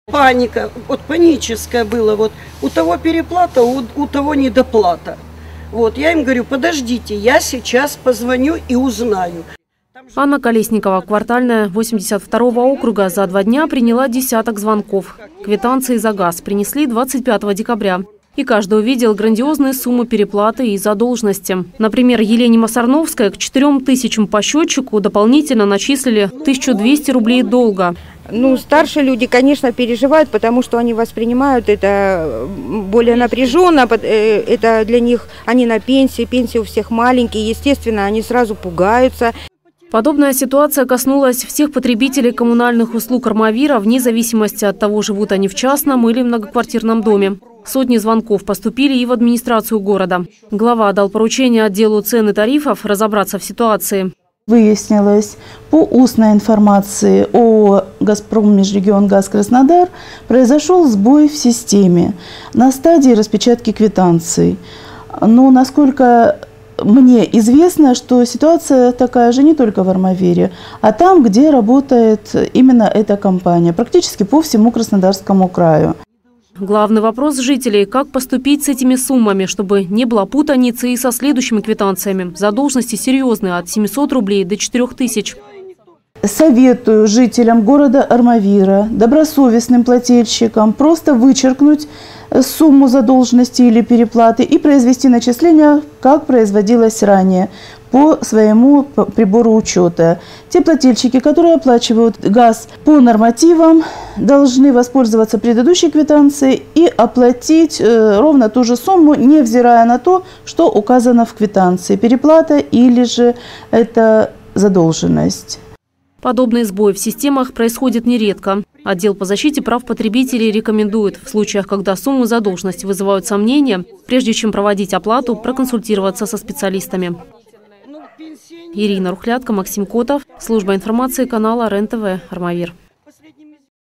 Паника, вот паническая была, вот у того переплата, у того недоплата. Вот, я им говорю, подождите, я сейчас позвоню и узнаю. Анна Колесникова, квартальная 82-го округа, за 2 дня приняла десяток звонков. Квитанции за газ принесли 25 декабря. И каждый увидел грандиозные суммы переплаты и задолженности. Например, Елене Масарновской к 4000 по счетчику дополнительно начислили 1200 рублей долга. Старшие люди, конечно, переживают, потому что они воспринимают это более напряженно. Это для них, они на пенсии, пенсии у всех маленькие, естественно, они сразу пугаются. Подобная ситуация коснулась всех потребителей коммунальных услуг Армавира, вне зависимости от того, живут они в частном или многоквартирном доме. Сотни звонков поступили и в администрацию города. Глава дал поручение отделу цен и тарифов разобраться в ситуации. Выяснилось, по устной информации о «Газпром Межрегионгаз Краснодар» произошел сбой в системе на стадии распечатки квитанций. Но насколько мне известно, что ситуация такая же не только в Армавире, а там, где работает именно эта компания, практически по всему Краснодарскому краю. Главный вопрос жителей – как поступить с этими суммами, чтобы не было путаницы и со следующими квитанциями. Задолженности серьезные – от 700 рублей до 4000. Советую жителям города Армавира, добросовестным плательщикам просто вычеркнуть сумму задолженности или переплаты и произвести начисление, как производилось ранее, по своему прибору учета. Те плательщики, которые оплачивают газ по нормативам, должны воспользоваться предыдущей квитанцией и оплатить ровно ту же сумму, невзирая на то, что указано в квитанции, переплата или же это задолженность. Подобный сбой в системах происходит нередко. Отдел по защите прав потребителей рекомендует в случаях, когда суммы задолженности вызывают сомнения, прежде чем проводить оплату, проконсультироваться со специалистами. Ирина Рухлядка, Максим Котов, служба информации канала РЕН-ТВ, Армавир.